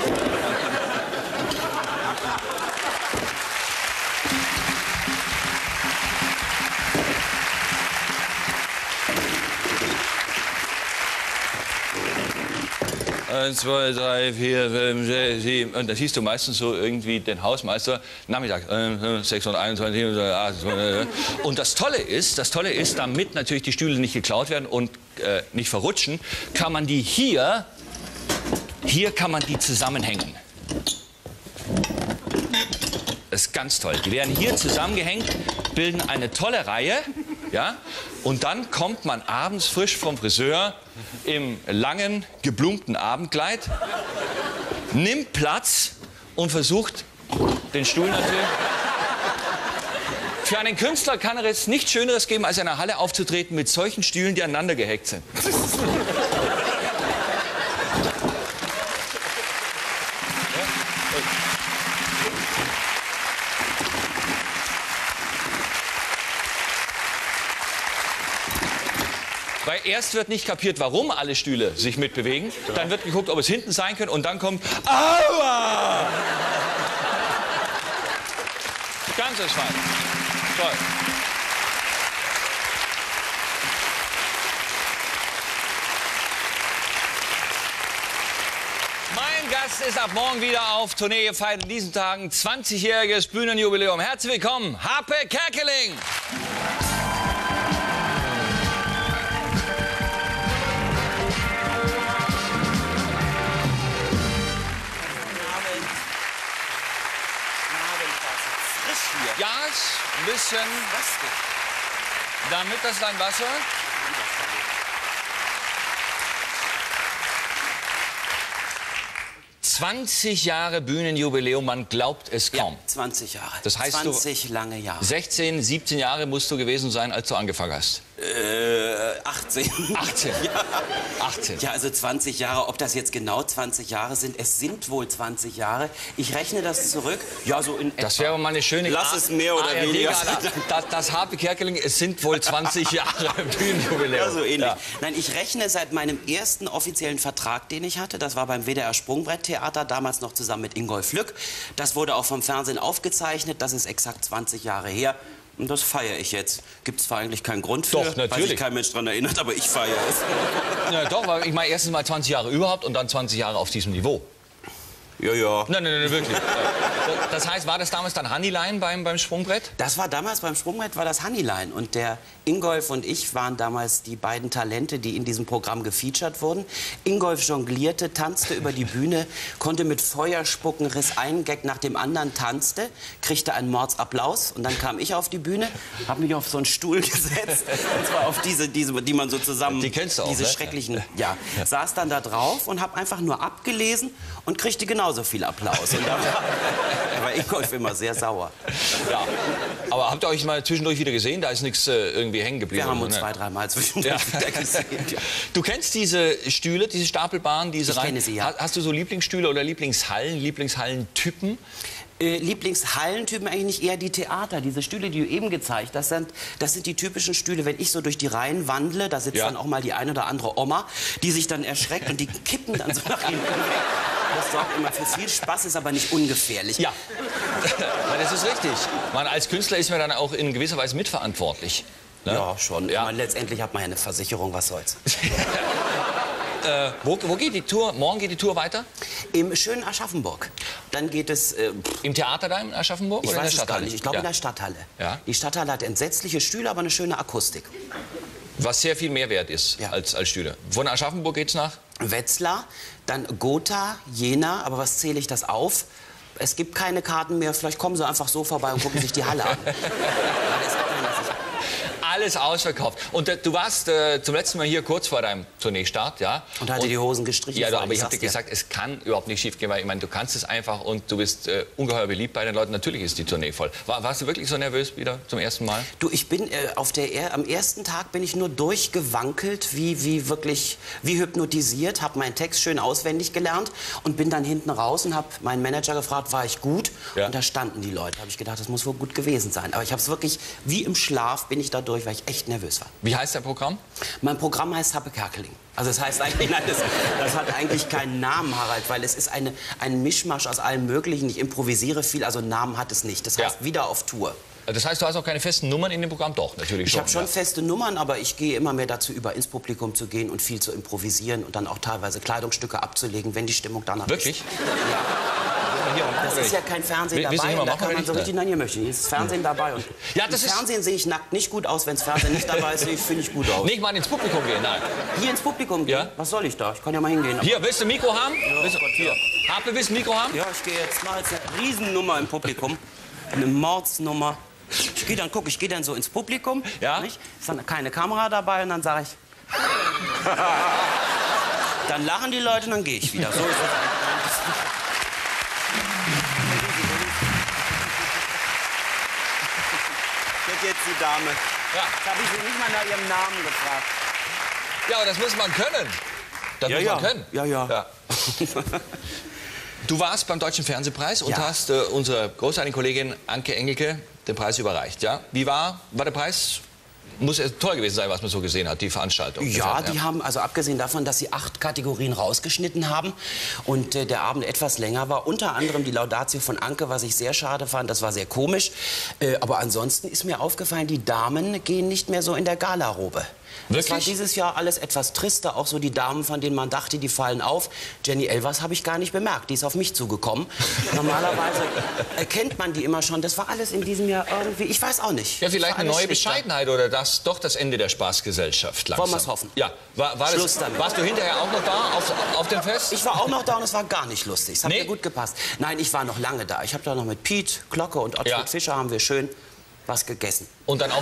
Speaker 1: Eins, zwei, drei, vier, fünf, sechs, sieben. Und da siehst du meistens so irgendwie den Hausmeister Nachmittag sechshunderteinundzwanzig. Und das Tolle ist, das Tolle ist, damit natürlich die Stühle nicht geklaut werden und äh, nicht verrutschen, kann man die hier, hier kann man die zusammenhängen. Das ist ganz toll. Die werden hier zusammengehängt, bilden eine tolle Reihe, ja? Und dann kommt man abends frisch vom Friseur im langen, geblumten Abendkleid, nimmt Platz und versucht den Stuhl natürlich. Für einen Künstler kann es nichts Schöneres geben, als in einer Halle aufzutreten mit solchen Stühlen, die aneinander gehängt sind. Weil erst wird nicht kapiert, warum alle Stühle sich mitbewegen. Dann wird geguckt, ob es hinten sein könnte. Und dann kommt Aua! Ganz entscheidend. Toll. Mein Gast ist ab morgen wieder auf Tournee. Feiert in diesen Tagen zwanzigjähriges Bühnenjubiläum. Herzlich willkommen, Harpe Kerkeling. Ja, ist ein bisschen. Damit das dein Wasser. zwanzig Jahre Bühnenjubiläum, man glaubt es kaum.
Speaker 4: Ja, zwanzig Jahre.
Speaker 1: Das heißt,
Speaker 4: zwanzig lange Jahre.
Speaker 1: sechzehn, siebzehn Jahre musst du gewesen sein, als du angefangen hast.
Speaker 4: Äh, achtzehn.
Speaker 1: achtzehn?
Speaker 4: Ja.
Speaker 1: achtzehn.
Speaker 4: Ja, also zwanzig Jahre. Ob das jetzt genau zwanzig Jahre sind, es sind wohl zwanzig Jahre. Ich rechne das zurück. Ja, so in etwa.
Speaker 1: Das wäre mal eine schöne...
Speaker 4: Lass es mehr oder
Speaker 1: A R D
Speaker 4: weniger.
Speaker 1: Das, das Harpe Kerkeling, es sind wohl zwanzig Jahre Bühnenjubiläum.
Speaker 4: Ja, so ähnlich.
Speaker 1: Ja.
Speaker 4: Nein, ich rechne seit meinem ersten offiziellen Vertrag, den ich hatte. Das war beim W D R Sprungbretttheater, damals noch zusammen mit Ingolf Lück. Das wurde auch vom Fernsehen aufgezeichnet. Das ist exakt zwanzig Jahre her. Und das feiere ich jetzt. Gibt es zwar eigentlich keinen Grund für,
Speaker 1: Doch, natürlich.
Speaker 4: weil sich kein Mensch daran erinnert, aber ich feiere es.
Speaker 1: Ja, doch, weil ich meine erstens mal zwanzig Jahre überhaupt und dann zwanzig Jahre auf diesem Niveau.
Speaker 4: Ja, ja.
Speaker 1: Nein, nein, nein, wirklich. Das heißt, war das damals dann Honeyline beim, beim Sprungbrett?
Speaker 4: Das war damals beim Sprungbrett, war das Honeyline. Und der Ingolf und ich waren damals die beiden Talente, die in diesem Programm gefeatured wurden. Ingolf jonglierte, tanzte über die Bühne, konnte mit Feuer spucken, riss einen Gag nach dem anderen, tanzte, kriegte einen Mordsapplaus. Und dann kam ich auf die Bühne, habe mich auf so einen Stuhl gesetzt. Und zwar auf diese, diese die man so zusammen...
Speaker 1: Die kennst du auch,
Speaker 4: Diese
Speaker 1: ne?
Speaker 4: schrecklichen... Ja, saß dann da drauf und habe einfach nur abgelesen und kriegte genauso viel Applaus. Und da war, da war Ingolf immer sehr sauer.
Speaker 1: Ja. Aber habt ihr euch mal zwischendurch wieder gesehen? Da ist nichts äh, irgendwie hängen geblieben.
Speaker 4: Wir haben uns
Speaker 1: ne?
Speaker 4: zwei, dreimal zwischendurch
Speaker 1: Ja.
Speaker 4: wieder gesehen. Ja.
Speaker 1: Du kennst diese Stühle, diese Stapelbahnen, diese
Speaker 4: Ich
Speaker 1: Reihen?
Speaker 4: kenne sie, ja.
Speaker 1: Ha- Hast du so Lieblingsstühle oder Lieblingshallen, Lieblingshallentypen?
Speaker 4: Äh, Lieblingshallentypen eigentlich nicht, eher die Theater. Diese Stühle, die du eben gezeigt hast, das sind, das sind die typischen Stühle. Wenn ich so durch die Reihen wandle, da sitzt
Speaker 1: Ja.
Speaker 4: dann auch mal die eine oder andere Oma, die sich dann erschreckt und die kippen dann so nach hinten weg. Das sorgt immer für viel Spaß, ist aber nicht ungefährlich.
Speaker 1: Ja, Weil das ist richtig. Man, als Künstler ist man dann auch in gewisser Weise mitverantwortlich. Ne?
Speaker 4: Ja, schon.
Speaker 1: Ja.
Speaker 4: Ich meine, letztendlich hat man ja eine Versicherung, was soll's.
Speaker 1: Äh, wo, wo geht die Tour? Morgen geht die Tour weiter?
Speaker 4: Im schönen Aschaffenburg. Dann geht es... Äh,
Speaker 1: Im Theater da in Aschaffenburg
Speaker 4: ich
Speaker 1: oder
Speaker 4: weiß
Speaker 1: in der
Speaker 4: es gar
Speaker 1: Stadthalle?
Speaker 4: nicht. Ich glaube
Speaker 1: Ja.
Speaker 4: in der Stadthalle.
Speaker 1: Ja.
Speaker 4: Die Stadthalle hat entsetzliche Stühle, aber eine schöne Akustik.
Speaker 1: Was sehr viel mehr wert ist
Speaker 4: Ja.
Speaker 1: als, als Stühle. Von Aschaffenburg geht's nach?
Speaker 4: Wetzlar, dann Gotha, Jena, aber was zähle ich das auf? Es gibt keine Karten mehr, vielleicht kommen sie einfach so vorbei und gucken sich die Halle an.
Speaker 1: Alles ausverkauft. Und äh, du warst äh, zum letzten Mal hier kurz vor deinem Tourneestart, ja?
Speaker 4: Und hatte die Hosen gestrichen.
Speaker 1: Ja,
Speaker 4: vor
Speaker 1: aber
Speaker 4: allem,
Speaker 1: ich habe dir
Speaker 4: sag's
Speaker 1: gesagt, es kann überhaupt nicht schief gehen, weil ich meine, du kannst es einfach und du bist äh, ungeheuer beliebt bei den Leuten. Natürlich ist die Tournee voll. War, warst du wirklich so nervös wieder zum ersten Mal?
Speaker 4: Du, ich bin äh, auf der er am ersten Tag bin ich nur durchgewankelt, wie, wie wirklich, wie hypnotisiert, habe meinen Text schön auswendig gelernt und bin dann hinten raus und habe meinen Manager gefragt, war ich gut?
Speaker 1: Ja.
Speaker 4: Und da standen die Leute. Habe ich gedacht, das muss wohl gut gewesen sein. Aber ich habe es wirklich, wie im Schlaf bin ich da durch, weil ich echt nervös war.
Speaker 1: Wie heißt dein Programm?
Speaker 4: Mein Programm heißt Happe Kerkeling. Also das heißt eigentlich, nein, das, das hat eigentlich keinen Namen, Harald, weil es ist eine, ein Mischmasch aus allem Möglichen. Ich improvisiere viel, also Namen hat es nicht. Das heißt
Speaker 1: Ja.
Speaker 4: wieder auf Tour.
Speaker 1: Das heißt, du hast auch keine festen Nummern in dem Programm? Doch, natürlich
Speaker 4: Ich
Speaker 1: schon.
Speaker 4: habe schon
Speaker 1: ja.
Speaker 4: feste Nummern, aber ich gehe immer mehr dazu über, ins Publikum zu gehen und viel zu improvisieren und dann auch teilweise Kleidungsstücke abzulegen, wenn die Stimmung danach
Speaker 1: Wirklich?
Speaker 4: ist. Das ist ja kein Fernsehen
Speaker 1: Will- willst du
Speaker 4: dabei.
Speaker 1: nicht mal
Speaker 4: Da
Speaker 1: machen,
Speaker 4: kann
Speaker 1: oder
Speaker 4: man so
Speaker 1: nicht?
Speaker 4: richtig, nein, hier möchte ich nicht. Es ist Fernsehen dabei. Und
Speaker 1: Ja, das
Speaker 4: im
Speaker 1: ist-
Speaker 4: Fernsehen sehe ich nackt nicht gut aus. Wenn das Fernsehen nicht dabei ist, sehe ich- finde ich gut aus.
Speaker 1: Nicht mal ins Publikum gehen, nein.
Speaker 4: Hier ins Publikum gehen?
Speaker 1: Ja.
Speaker 4: Was soll ich da? Ich kann ja mal hingehen.
Speaker 1: Hier, willst du ein Mikro haben?
Speaker 4: Ja,
Speaker 1: willst du,
Speaker 4: Gott,
Speaker 1: hier. Harpe, willst du ein Mikro haben?
Speaker 4: Ja, ich gehe jetzt mal jetzt eine Riesennummer im Publikum. Eine Mordsnummer. Ich gehe dann, guck, ich gehe dann so ins Publikum.
Speaker 1: Ja.
Speaker 4: Nicht? Ist dann keine Kamera dabei und dann sage ich. Dann lachen die Leute und dann gehe ich wieder. So ist das. Jetzt die Dame.
Speaker 1: Ja.
Speaker 4: Jetzt habe ich sie nicht mal nach ihrem Namen gefragt.
Speaker 1: Ja, aber das muss man können. Das
Speaker 4: Ja,
Speaker 1: muss
Speaker 4: ja.
Speaker 1: man können.
Speaker 4: Ja, ja.
Speaker 1: Du warst beim Deutschen Fernsehpreis und
Speaker 4: Ja.
Speaker 1: hast äh, unserer großartigen Kollegin Anke Engelke den Preis überreicht. Ja? Wie war, war der Preis? Muss ja toll gewesen sein, was man so gesehen hat, die Veranstaltung.
Speaker 4: Ja,
Speaker 1: Deshalb,
Speaker 4: die haben, also abgesehen davon, dass sie acht Kategorien rausgeschnitten haben und äh, der Abend etwas länger war, unter anderem die Laudatio von Anke, was ich sehr schade fand, das war sehr komisch. Äh, aber ansonsten ist mir aufgefallen, die Damen gehen nicht mehr so in der Galarobe. Das war
Speaker 1: Wirklich?
Speaker 4: dieses Jahr alles etwas trister, auch so die Damen, von denen man dachte, die fallen auf. Jenny Elvers habe ich gar nicht bemerkt, die ist auf mich zugekommen. Normalerweise erkennt man die immer schon, das war alles in diesem Jahr irgendwie, ich weiß auch nicht.
Speaker 1: Ja,
Speaker 4: Das
Speaker 1: vielleicht
Speaker 4: war
Speaker 1: eine
Speaker 4: alles
Speaker 1: neue
Speaker 4: schlichter.
Speaker 1: Bescheidenheit oder das doch das Ende der Spaßgesellschaft langsam.
Speaker 4: Wollen wir's hoffen.
Speaker 1: Ja, war, war
Speaker 4: Schluss
Speaker 1: das,
Speaker 4: damit.
Speaker 1: warst du hinterher auch noch da auf, auf dem Fest?
Speaker 4: Ich war auch noch da und es war gar nicht lustig. Es hat
Speaker 1: Nee?
Speaker 4: mir gut gepasst. Nein, ich war noch lange da. Ich habe da noch mit Piet, Glocke und Ottfried
Speaker 1: Ja.
Speaker 4: Fischer haben wir schön was gegessen.
Speaker 1: Und dann auch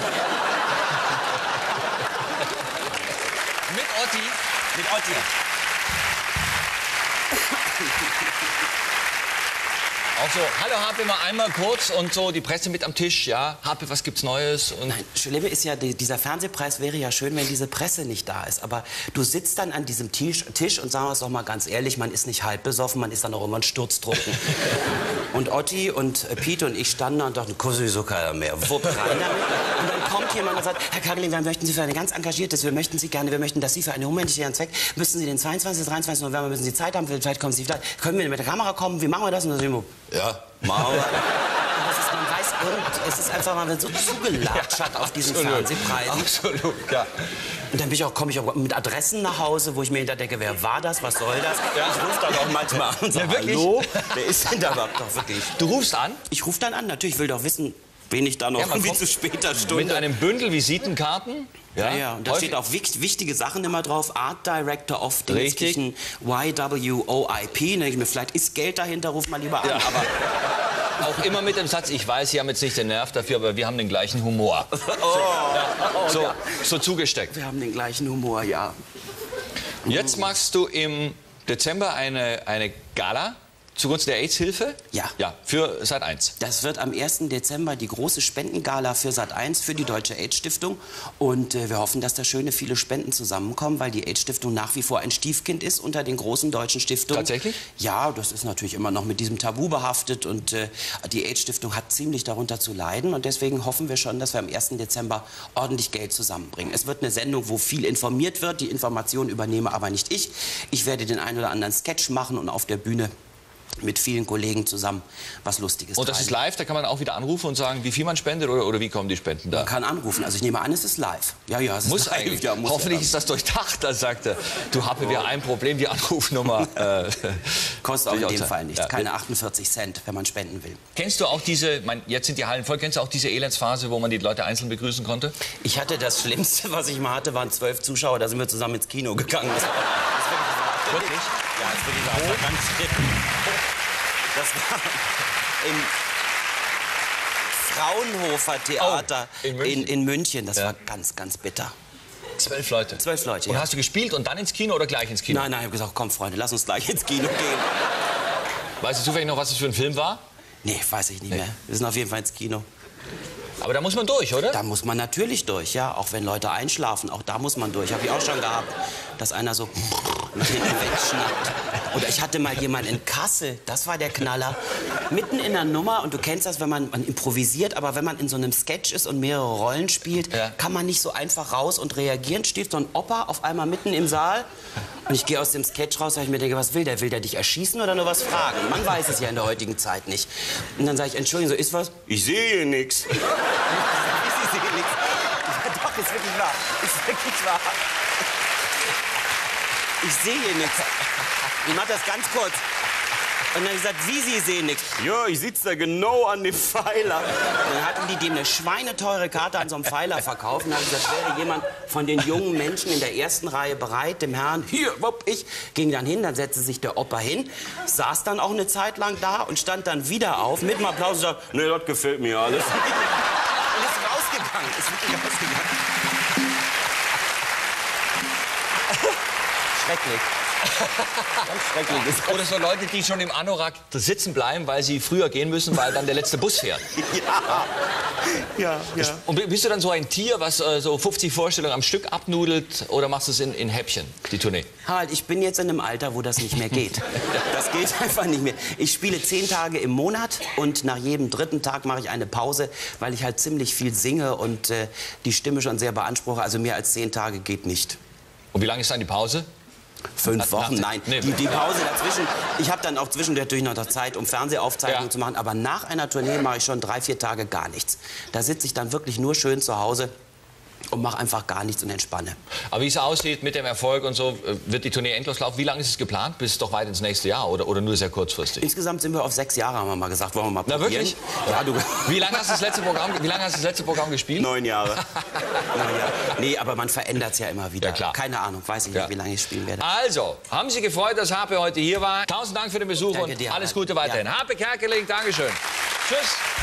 Speaker 1: mit Otti.
Speaker 4: Mit Otti.
Speaker 1: Auch so, hallo Harpe, mal einmal kurz und so die Presse mit am Tisch, ja? Harpe, was gibt's Neues? Und
Speaker 4: Nein, Schlimme ist ja, die, dieser Fernsehpreis wäre ja schön, wenn diese Presse nicht da ist. Aber du sitzt dann an diesem Tisch, Tisch und sagen wir es doch mal ganz ehrlich, man ist nicht halb besoffen, man ist dann auch immer ein Sturztrunken. Und Otti und äh, Pete und ich standen da und dachten, sowieso keiner mehr. Wupp, rein damit. Und dann kommt jemand und sagt, Herr Kagerling, wir möchten Sie für eine ganz engagiertes, wir möchten Sie gerne, wir möchten, dass Sie für einen humanitären Zweck, müssen Sie den zweiundzwanzigsten, dreiundzwanzigsten November, müssen Sie Zeit haben, vielleicht kommen Sie, vielleicht können wir mit der Kamera kommen, wie machen wir das? Und dann sind wir, ja, machen wir. Das ist, man weiß, irgend, es ist einfach, man wird so zugelatschert auf diesen Fernsehpreisen.
Speaker 1: Absolut, ja.
Speaker 4: Und dann bin ich auch, komme ich auch mit Adressen nach Hause, wo ich mir hinter denke, wer war das, was soll das? Ja. Ich rufe dann auch manchmal an und sage,
Speaker 1: ja, wirklich?
Speaker 4: Hallo, wer ist denn da überhaupt doch wirklich?
Speaker 1: Du rufst an?
Speaker 4: Ich rufe dann an, natürlich, ich will doch wissen, wen ich da noch
Speaker 1: ja,
Speaker 4: irgendwie zu später Stunde...
Speaker 1: Mit einem Bündel Visitenkarten?
Speaker 4: Ja, ja, und da
Speaker 1: häufig
Speaker 4: steht auch wichtig, wichtige Sachen immer drauf. Art Director of
Speaker 1: Richtig.
Speaker 4: Y W O I P. Da denke ich mir, vielleicht ist Geld dahinter, ruf mal lieber an.
Speaker 1: Ja.
Speaker 4: Aber
Speaker 1: auch immer mit dem Satz, ich weiß, Sie haben jetzt nicht den Nerv dafür, aber wir haben den gleichen Humor.
Speaker 4: oh,
Speaker 1: ja. so,
Speaker 4: ja.
Speaker 1: so zugesteckt.
Speaker 4: Wir haben den gleichen Humor, ja.
Speaker 1: Jetzt machst du im Dezember eine, eine Gala zugunsten der AIDS-Hilfe?
Speaker 4: Ja.
Speaker 1: Ja, für Sat eins.
Speaker 4: Das wird am ersten Dezember die große Spendengala für Sat eins, für die Deutsche AIDS-Stiftung. Und äh, wir hoffen, dass da schöne viele Spenden zusammenkommen, weil die AIDS-Stiftung nach wie vor ein Stiefkind ist unter den großen deutschen Stiftungen.
Speaker 1: Tatsächlich?
Speaker 4: Ja, das ist natürlich immer noch mit diesem Tabu behaftet. Und äh, die AIDS-Stiftung hat ziemlich darunter zu leiden. Und deswegen hoffen wir schon, dass wir am ersten Dezember ordentlich Geld zusammenbringen. Es wird eine Sendung, wo viel informiert wird. Die Informationen übernehme aber nicht ich. Ich werde den einen oder anderen Sketch machen und auf der Bühne mit vielen Kollegen zusammen was Lustiges
Speaker 1: Und das
Speaker 4: treiben.
Speaker 1: ist live, da kann man auch wieder anrufen und sagen, wie viel man spendet oder, oder wie kommen die Spenden da?
Speaker 4: Man kann anrufen. Also ich nehme an, es ist live. Ja, ja, es
Speaker 1: Muss
Speaker 4: ist live.
Speaker 1: eigentlich.
Speaker 4: Ja, muss
Speaker 1: Hoffentlich
Speaker 4: ja.
Speaker 1: ist das durchdacht, da sagt er. Du, Happe, wir haben ein Problem, die Anrufnummer. Äh,
Speaker 4: Kostet auch in dem
Speaker 1: sein.
Speaker 4: Fall nichts.
Speaker 1: Ja.
Speaker 4: Keine achtundvierzig Cent, wenn man spenden will.
Speaker 1: Kennst du auch diese, mein, jetzt sind die Hallen voll, kennst du auch diese Elendsphase, wo man die Leute einzeln begrüßen konnte?
Speaker 4: Ich hatte das Schlimmste, was ich mal hatte, waren zwölf Zuschauer. Da sind wir zusammen ins Kino gegangen. Das, das
Speaker 1: Wirklich?
Speaker 4: Ja, das würde ich sagen. Das war ganz schlimm. Das war im Fraunhofer Theater
Speaker 1: oh, in, München.
Speaker 4: in, in München. Das
Speaker 1: ja.
Speaker 4: war ganz, ganz bitter.
Speaker 1: Zwölf Leute?
Speaker 4: Zwölf Leute,
Speaker 1: Und
Speaker 4: ja.
Speaker 1: hast du gespielt und dann ins Kino oder gleich ins Kino?
Speaker 4: Nein, nein, ich habe gesagt, komm Freunde, lass uns gleich ins Kino gehen.
Speaker 1: Weißt du zufällig noch, was das für ein Film war?
Speaker 4: Nee, weiß ich nicht mehr. Wir sind auf jeden Fall ins Kino.
Speaker 1: Aber da muss man durch, oder?
Speaker 4: Da muss man natürlich durch, ja. Auch wenn Leute einschlafen, auch da muss man durch. Habe ich auch schon gehabt, dass einer so nach hinten wegschnappt. Oder ich hatte mal jemanden in Kassel, das war der Knaller, mitten in der Nummer. Und du kennst das, wenn man, man improvisiert, aber wenn man in so einem Sketch ist und mehrere Rollen spielt,
Speaker 1: ja.
Speaker 4: kann man nicht so einfach raus und reagieren. Steht so ein Opa auf einmal mitten im Saal. Und ich gehe aus dem Sketch raus, weil ich mir denke, was will der? Will der dich erschießen oder nur was fragen? Man weiß es ja in der heutigen Zeit nicht. Und dann sage ich, Entschuldigung, so ist was? Ich sehe hier nichts. Ich sehe nichts. Doch, ist wirklich wahr. Ist wirklich wahr. Ich sehe hier nichts. Ich mach das ganz kurz. Und dann habe ich gesagt, wie, Sie sehen nichts? Ja, ich sitze da genau an dem Pfeiler. Dann hatten die dem eine schweineteure Karte an so einem Pfeiler verkauft. Und dann habe ich gesagt, wäre jemand von den jungen Menschen in der ersten Reihe bereit, dem Herrn, hier, wupp, ich, ging dann hin, dann setzte sich der Opa hin, saß dann auch eine Zeit lang da und stand dann wieder auf, mit dem Applaus und sagte, nee, das gefällt mir alles. Und ist rausgegangen, ist wirklich rausgegangen. Schrecklich. Ganz schrecklich.
Speaker 1: Oder so Leute, die schon im Anorak sitzen bleiben, weil sie früher gehen müssen, weil dann der letzte Bus fährt.
Speaker 4: Ja. Ja, ja.
Speaker 1: Und bist du dann so ein Tier, was äh, so fünfzig Vorstellungen am Stück abnudelt, oder machst du es in, in Häppchen, die Tournee?
Speaker 4: Halt, ich bin jetzt in einem Alter, wo das nicht mehr geht. Das geht einfach nicht mehr. Ich spiele zehn Tage im Monat und nach jedem dritten Tag mache ich eine Pause, weil ich halt ziemlich viel singe und äh, die Stimme schon sehr beanspruche. Also mehr als zehn Tage geht nicht.
Speaker 1: Und wie lange ist dann die Pause?
Speaker 4: Fünf Wochen, nein.
Speaker 1: Nee.
Speaker 4: Die, die Pause dazwischen. Ich habe dann auch zwischendurch natürlich noch Zeit, um Fernsehaufzeichnungen
Speaker 1: ja.
Speaker 4: zu machen. Aber nach einer Tournee mache ich schon drei, vier Tage gar nichts. Da sitze ich dann wirklich nur schön zu Hause und mache einfach gar nichts und entspanne.
Speaker 1: Aber wie es aussieht mit dem Erfolg und so, wird die Tournee endlos laufen. Wie lange ist es geplant? Bis doch weit ins nächste Jahr oder, oder nur sehr kurzfristig?
Speaker 4: Insgesamt sind wir auf sechs Jahre, haben wir mal gesagt. Wollen wir mal probieren?
Speaker 1: Na wirklich?
Speaker 4: Ja, du.
Speaker 1: Wie lange hast du das letzte Programm, wie lange hast du das letzte Programm gespielt?
Speaker 4: Neun Jahre. Neun Jahre. Nee, aber man verändert es ja immer wieder.
Speaker 1: Ja, klar.
Speaker 4: Keine Ahnung, weiß ich nicht,
Speaker 1: Ja.
Speaker 4: wie lange ich spielen werde.
Speaker 1: Also, haben Sie gefreut, dass Harpe heute hier war? Tausend Dank für den Besuch
Speaker 4: Danke
Speaker 1: und
Speaker 4: dir,
Speaker 1: alles
Speaker 4: Harpe.
Speaker 1: Gute weiterhin.
Speaker 4: Ja.
Speaker 1: Harpe Kerkeling, Dankeschön. Tschüss.